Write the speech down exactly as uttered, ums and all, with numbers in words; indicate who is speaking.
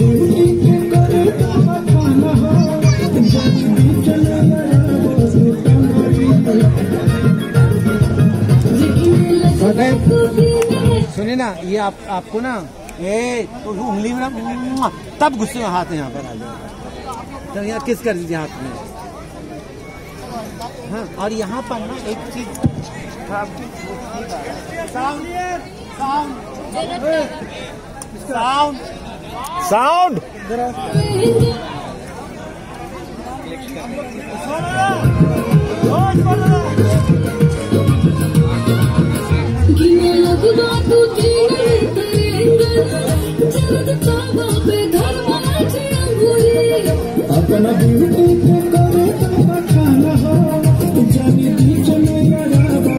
Speaker 1: सुनिए ना, ये आप आपको ना ए तो उंगली में ना तब गुस्से में हाथ यहाँ पर आ जाएगा, तब यहाँ किस कर दीजिए हाथ में। हाँ, और यहाँ पर ना एक चीज साउंड साउंड अपना